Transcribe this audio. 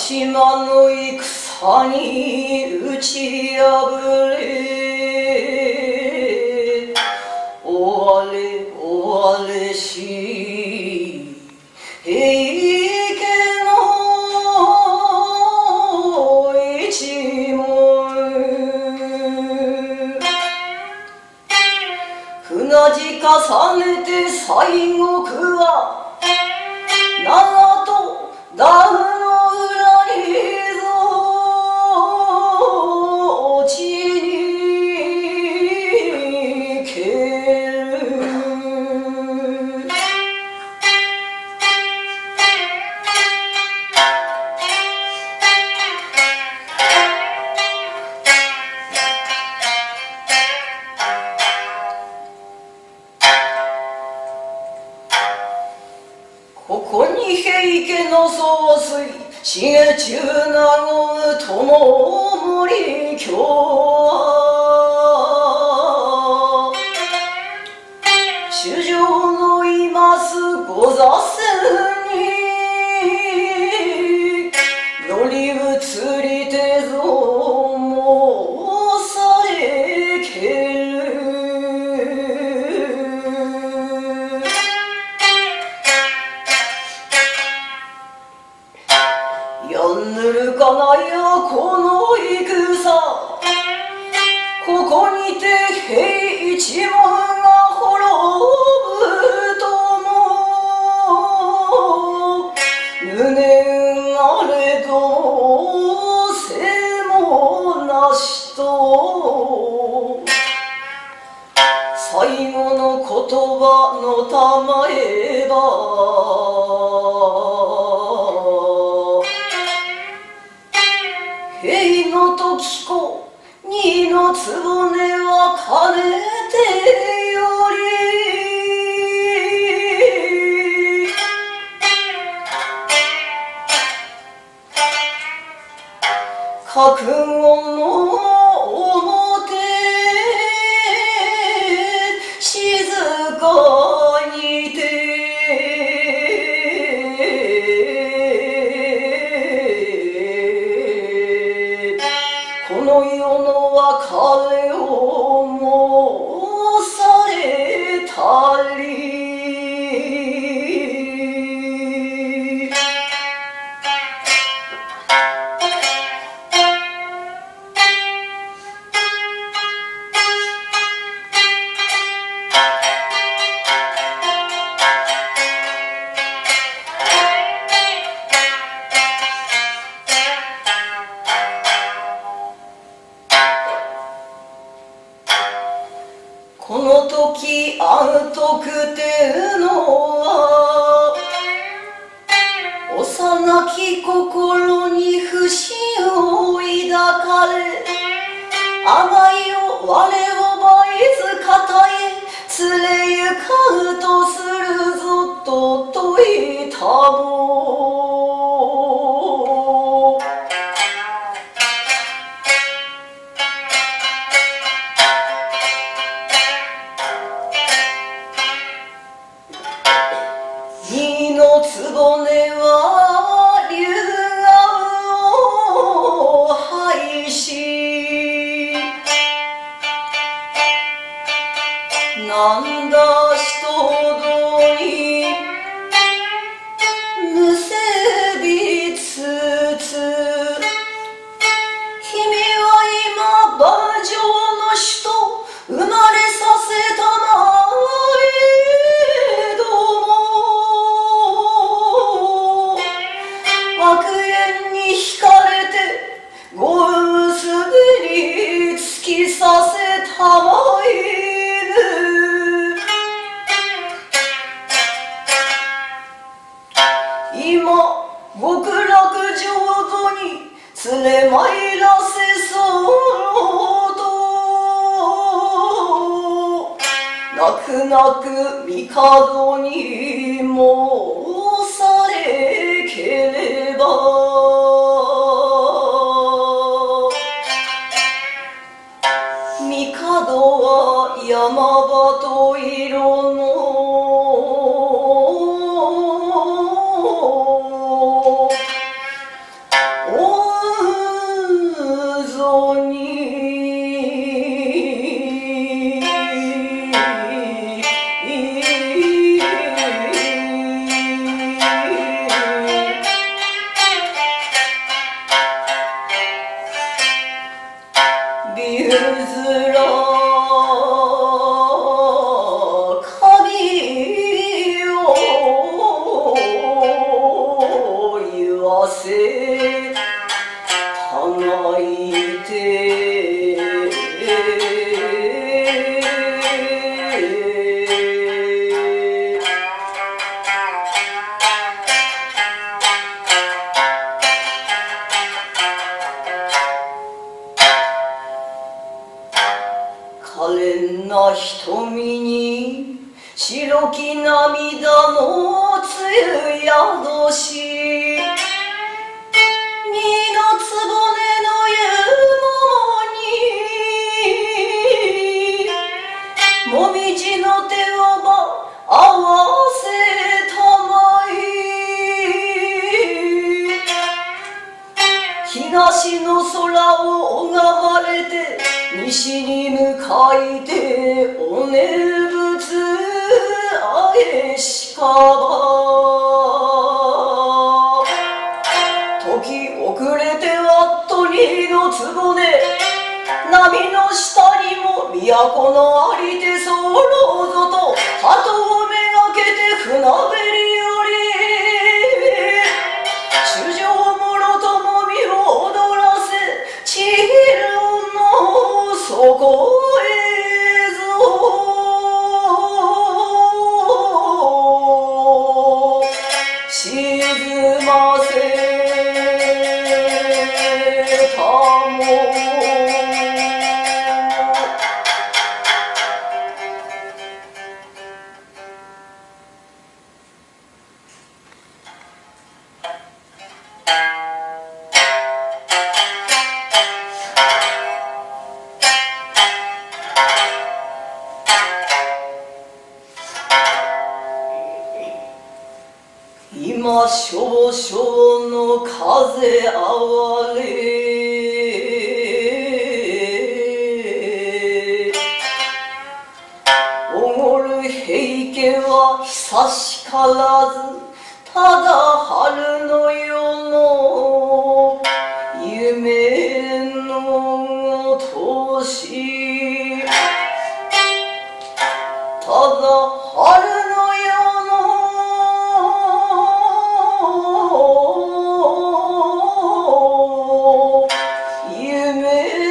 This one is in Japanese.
島の戦に打ち破れ追われし平家の一門船地重ねて西国は長門ダムの裏にぞ地に蹴るここに平家の総帥重中納言友森京は主上のいますご座船に乗り移りてぞ申されけるやんぬるかなやこの戦ここにて平一門が滅ぶとも無念あれどせもなしと最後の言葉のたまえば平の時子二の局はかねてより覚悟の表静かにてこの世の別れを申されたりこの時安徳天皇は幼き心に不信を抱かれ甘いを我をばいず方へ連れゆかうとするぞと説いたも二の局は龍河を拝しなんだ人どにむせびつつ君は今馬上の首都生まれさせたまえども悪縁に惹かれてご運すでに突きさせたまえぬ今極楽浄土に連れ参らせそうと泣く泣く帝に申されければ帝は山場と色の清き涙のつゆ宿し二のつぼねの湯もみじの手を合わせたまい東の空を拝まれて西に向かいてお念仏あげしかば時遅れてはっと二のつぼね波の下にも都のありて候ぞと鳩をめがけて船べりより主上もろともみを踊らせ千尋の底へぞ沈ませ今少々の風あわれおごる平家は久しからずただ春の夜の夢の年ただ春の夜の夢